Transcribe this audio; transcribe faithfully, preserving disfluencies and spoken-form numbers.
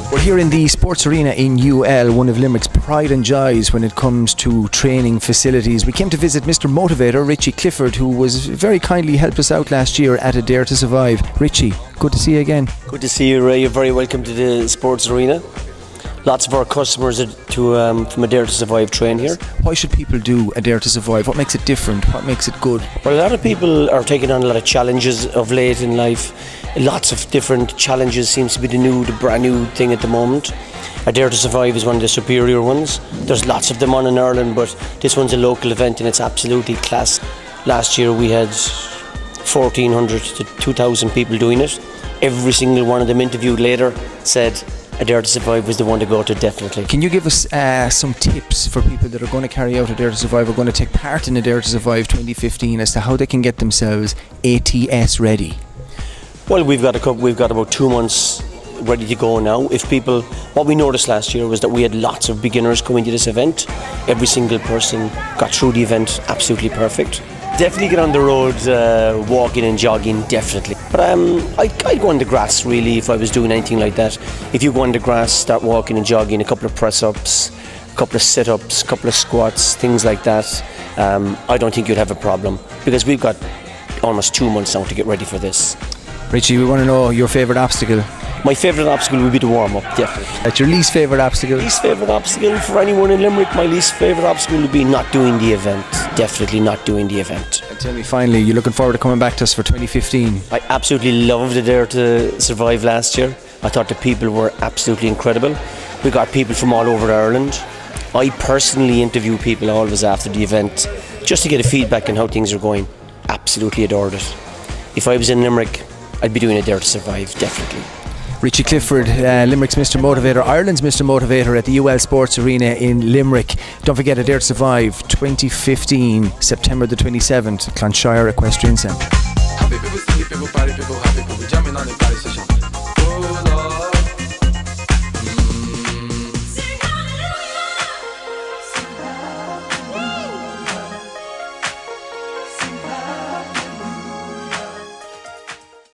We're here in the Sports Arena in U L, one of Limerick's pride and joys when it comes to training facilities. We came to visit Mister Motivator, Richie Clifford, who was very kindly helped us out last year at A Dare to Survive. Richie, good to see you again. Good to see you, Ray. You're very welcome to the Sports Arena. Lots of our customers to, um, from A Dare to Survive train here. Why should people do A Dare to Survive? What makes it different? What makes it good? Well, a lot of people are taking on a lot of challenges of late in life. Lots of different challenges seems to be the new, the brand new thing at the moment. A Dare to Survive is one of the superior ones. There's lots of them on in Ireland, but this one's a local event and it's absolutely class. Last year we had fourteen hundred to two thousand people doing it. Every single one of them interviewed later said A Dare to Survive was the one to go to, definitely. Can you give us uh, some tips for people that are going to carry out A Dare to Survive, or going to take part in A Dare to Survive twenty fifteen, as to how they can get themselves A T S ready? Well, we've got a couple, we've got about two months ready to go now. If people, what we noticed last year was that we had lots of beginners coming to this event. Every single person got through the event absolutely perfect. Definitely get on the road, uh, walking and jogging, definitely. But um, I, I'd go on the grass, really, if I was doing anything like that. If you go on the grass, start walking and jogging, a couple of press-ups, a couple of sit-ups, a couple of squats, things like that, um, I don't think you'd have a problem, because we've got almost two months now to get ready for this. Richie, we want to know your favourite obstacle. My favourite obstacle would be the warm-up, definitely. That's your least favourite obstacle? Least favourite obstacle for anyone in Limerick, my least favourite obstacle would be not doing the event. Definitely not doing the event. And tell me finally, you're looking forward to coming back to us for twenty fifteen? I absolutely loved it there to survive last year. I thought the people were absolutely incredible. We got people from all over Ireland. I personally interview people always after the event just to get a feedback on how things are going. Absolutely adored it. If I was in Limerick, I'd be doing A Dare to Survive, definitely. Richie Clifford, uh, Limerick's Mister Motivator, Ireland's Mister Motivator at the U L Sports Arena in Limerick. Don't forget A Dare to Survive twenty fifteen, September the twenty-seventh, Clonshire Equestrian Centre.